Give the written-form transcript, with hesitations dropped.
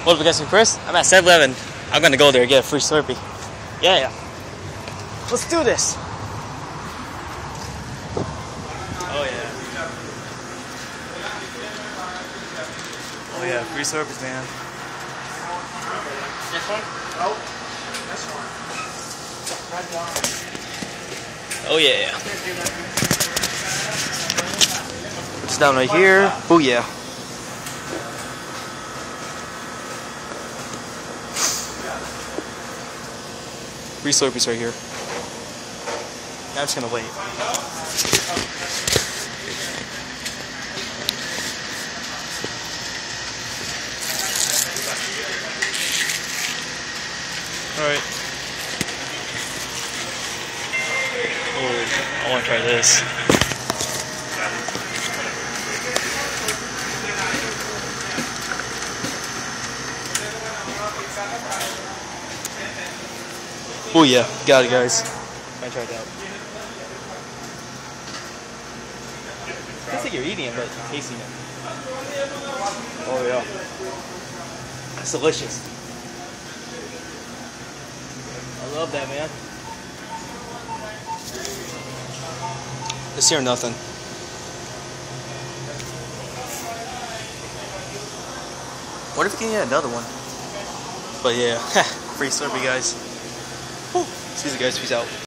What up, guys? I'm Chris. I'm at 7-Eleven. I'm gonna go there and get a free Slurpee. Yeah. Let's do this. Oh yeah, free Slurpees, man. This one? Oh, this one. Right down. Oh yeah. It's down right here. Oh yeah. Free Slurpees right here. Now I'm just gonna wait. Alright. Oh, I wanna try this. Oh yeah, got it, guys. I tried that. It tastes like you're eating it, but you're tasting it. Oh yeah. It's delicious. I love that, man. This here nothing. What if we can get another one? But yeah, free Slurpee, guys. Whew. See you guys. Peace out.